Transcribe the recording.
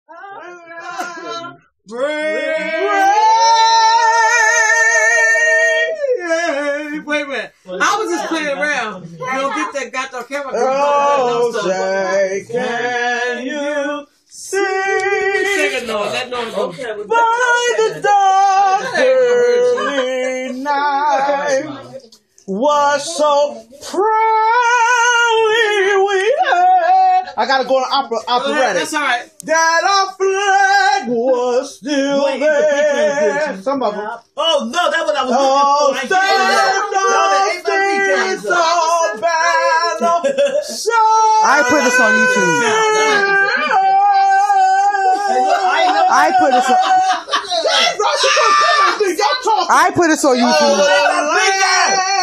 Wait a minute. I was just playing around. You don't get that goddamn camera. Oh, say, can you see? Second note. That note. Okay. By the dark early night was so proudly we had. I gotta go on operatic. That's all right. That our flag was still there. Some of them. Oh no, that's what I was looking for. I put this on YouTube. I put this on. I put this on YouTube.